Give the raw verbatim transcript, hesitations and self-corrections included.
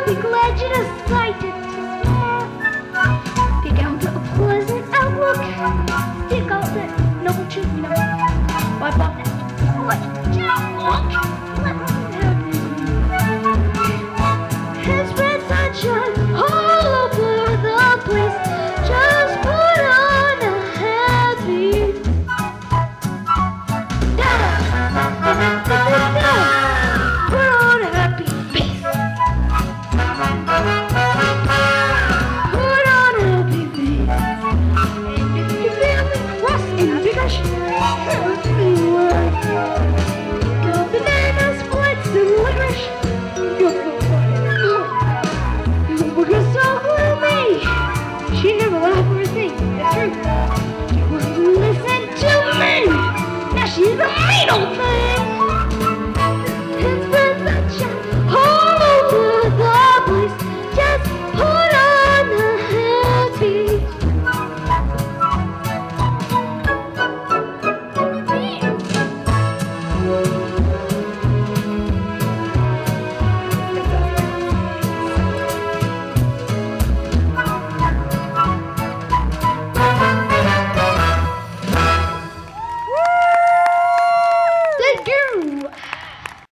be glad you decided to smile. Pick out a pleasant outlook. Stick out that noble chin, you know. Wipe off that foot. Look. Let me have you. It's red sunshine all over the place. Just put on a happy Put on a happy face. Put on a happy face. And if you're feeling cross and biggish, hurt me.